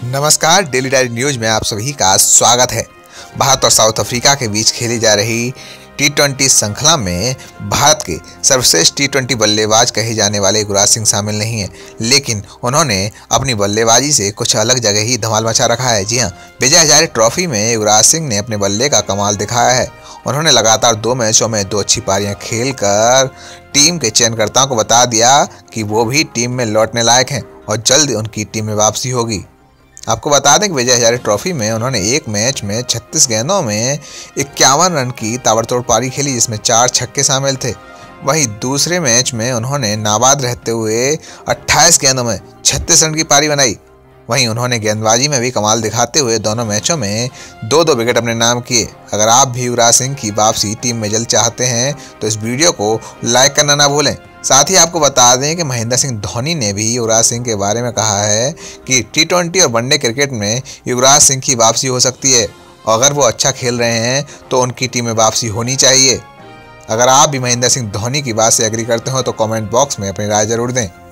नमस्कार, daily diary news में आप सभी का स्वागत है। भारत और साउथ अफ्रीका के बीच खेली जा रही T20 श्रृंखला में भारत के सर्वश्रेष्ठ T20 बल्लेबाज कहे जाने वाले युवराज सिंह शामिल नहीं हैं, लेकिन उन्होंने अपनी बल्लेबाजी से कुछ अलग जगह ही धमाल मचा रखा है। जी हां, विजय हजारे ट्रॉफी में युवराज सिंह ने अपने बल्ले का कमाल दिखाया है। उन्होंने लगातार 2 मैचों में 2 अच्छी पारियां खेलकर टीम के चयनकर्ताओं को बता दिया कि वो भी टीम में लौटने लायक हैं और जल्द उनकी टीम में वापसी होगी। आपको बता दें कि विजय हजारे ट्रॉफी में उन्होंने एक मैच में 36 गेंदों में 51 रन की ताबड़तोड़ पारी खेली, जिसमें 4 छक्के शामिल थे। वहीं दूसरे मैच में उन्होंने नाबाद रहते हुए 28 गेंदों में 36 रन की पारी बनाई। वहीं उन्होंने गेंदबाजी में भी कमाल दिखाते हुए दोनों मैचों में 2-2 विकेट अपने नाम किए। अगर आप भी युवराज सिंह की वापसी टीम में जल्द चाहते हैं तो इस वीडियो को लाइक करना ना भूलें। साथ ही आपको बता दें कि महेंद्र सिंह धोनी ने भी युवराज सिंह के बारे में कहा है कि T20 और वनडे क्रिकेट में युवराज सिंह की वापसी हो सकती है और अगर वो अच्छा खेल रहे हैं तो उनकी टीम में वापसी होनी चाहिए। अगर आप भी महेंद्र सिंह धोनी की बात से एग्री करते हो तो कमेंट बॉक्स में अपनी राय जरूर दें।